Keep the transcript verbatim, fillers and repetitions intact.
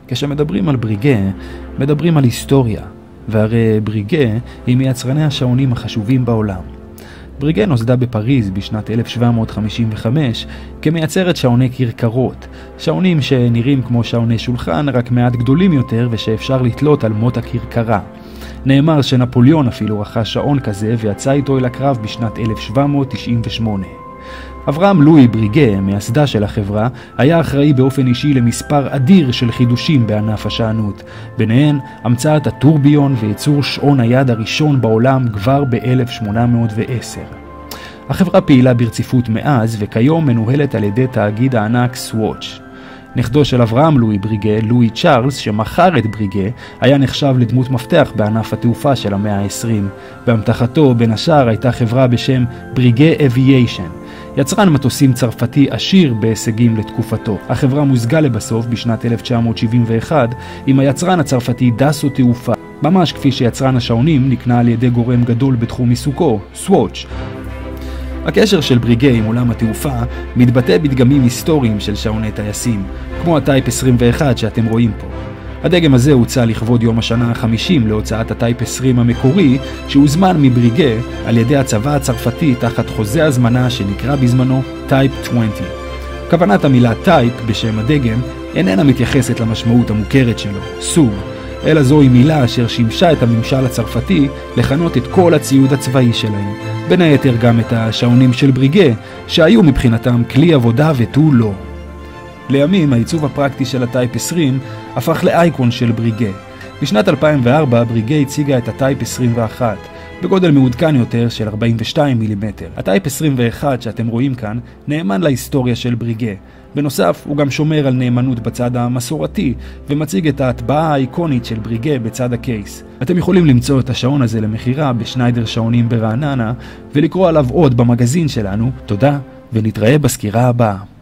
כשמדברים על בריגה, מדברים על היסטוריה, והרי בריגה היא מיצרני השעונים החשובים בעולם. בריגה נוסדה בפריז בשנת אלף שבע מאות חמישים וחמש כמייצרת שעוני כרכרות, שעונים שנראים כמו שעוני שולחן רק מעט גדולים יותר ושאפשר לתלות על מות הכרכרה. נאמר שנפוליאון אפילו רכש שעון כזה ויצא איתו אל הקרב בשנת אלף שבע מאות תשעים ושמונה. אברהם לואי בריגה, מייסדה של החברה, היה אחראי באופן אישי למספר אדיר של חידושים בענף השענות, ביניהן המצאת הטורביון וייצור שעון היד הראשון בעולם כבר ב-אלף שמונה מאות ועשר. החברה פעילה ברציפות מאז וכיום מנוהלת על ידי תאגיד הענק סוואץ'. נכדו של אברהם לואי בריגה, לואי צ'ארלס, שמכר את בריגה, היה נחשב לדמות מפתח בענף התעופה של המאה ה-עשרים. בהמתחתו, בין השאר, הייתה חברה בשם בריגה אביישן, יצרן מטוסים צרפתי עשיר בהישגים לתקופתו. החברה מוזגה לבסוף בשנת אלף תשע מאות שבעים ואחת עם היצרן הצרפתי דאסו תעופה, ממש כפי שיצרן השעונים נקנה על ידי גורם גדול בתחום עיסוקו, סוואץ'. הקשר של בריגה עם עולם התעופה מתבטא בדגמים היסטוריים של שעוני טייסים, כמו הטייפ עשרים ואחת שאתם רואים פה. הדגם הזה הוצא לכבוד יום השנה ה-חמישים להוצאת הטייפ עשרים המקורי, שהוזמן מבריגה על ידי הצבא הצרפתי תחת חוזה הזמנה שנקרא בזמנו טייפ עשרים. כוונת המילה טייפ בשם הדגם איננה מתייחסת למשמעות המוכרת שלו, סוג, אלא זוהי מילה אשר שימשה את הממשל הצרפתי לכנות את כל הציוד הצבאי שלהם, בין היתר גם את השעונים של בריגה, שהיו מבחינתם כלי עבודה ותו לא. לימים העיצוב הפרקטי של הטייפ עשרים הפך לאייקון של בריגה. בשנת אלפיים וארבע בריגה הציגה את הטייפ עשרים ואחת, בגודל מעודכן יותר של ארבעים ושתיים מילימטר. הטייפ עשרים ואחת שאתם רואים כאן נאמן להיסטוריה של בריגה. בנוסף, הוא גם שומר על נאמנות בצד המסורתי, ומציג את ההטבעה האיקונית של בריגה בצד הקייס. אתם יכולים למצוא את השעון הזה למחירה בשניידר שעונים ברעננה, ולקרוא עליו עוד במגזין שלנו. תודה, ונתראה בסקירה הבאה.